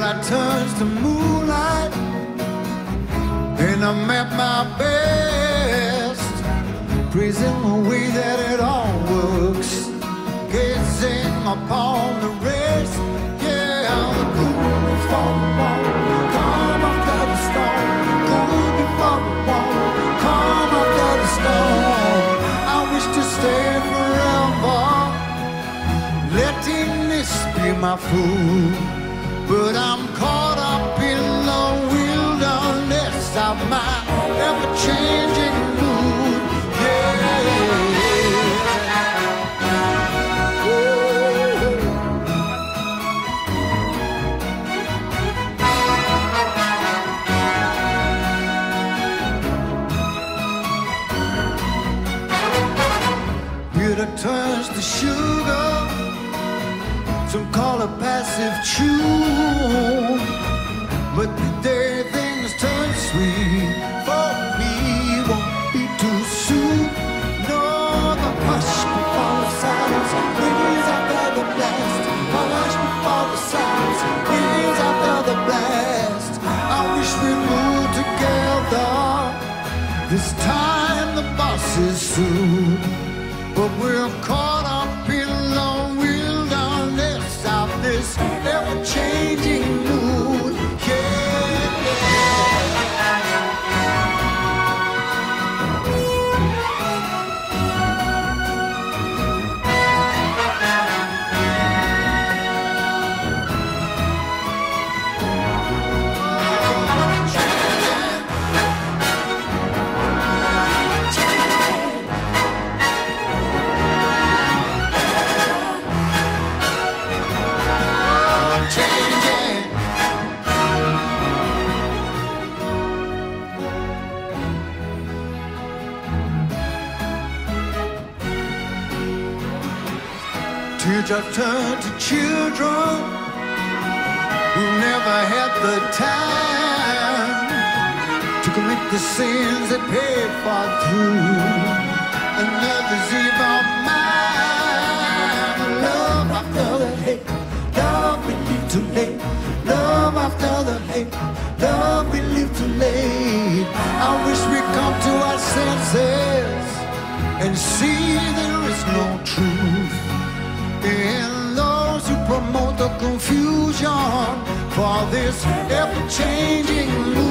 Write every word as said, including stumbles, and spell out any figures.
Daylight turns to moonlight, and I'm at my best, praising the way that it all works, gazing upon the rest. Yeah, the cool before the wall, come after the storm. Cool before the wall, come after the storm. I wish to stay forever, letting this be my food, but I'm caught up in the wilderness of my ever-changing mood. Yeah. Bitter turns to sugar, some call it passive chew, but the day things turn sweet for me won't be too soon. No, the hush before the silence rings after the blast. The hush before the silence rings after the blast. I wish we moved together. This time the boss is sued, but we're caught up in the wilderness of this ever-changing mood. Yeah. Teardrops turn to children who never had the time to commit the sins they paid for through another's evil mind. Love after the hate, love we leave too late. Love after the hate, love we leave too late. I wish we come to our senses and see there is no truth in those who promote the confusion for this ever-changing mood.